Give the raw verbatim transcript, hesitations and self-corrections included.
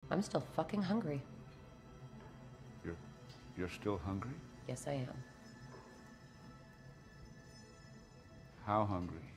I'm still fucking hungry. You're... you're still hungry? Yes, I am. How hungry?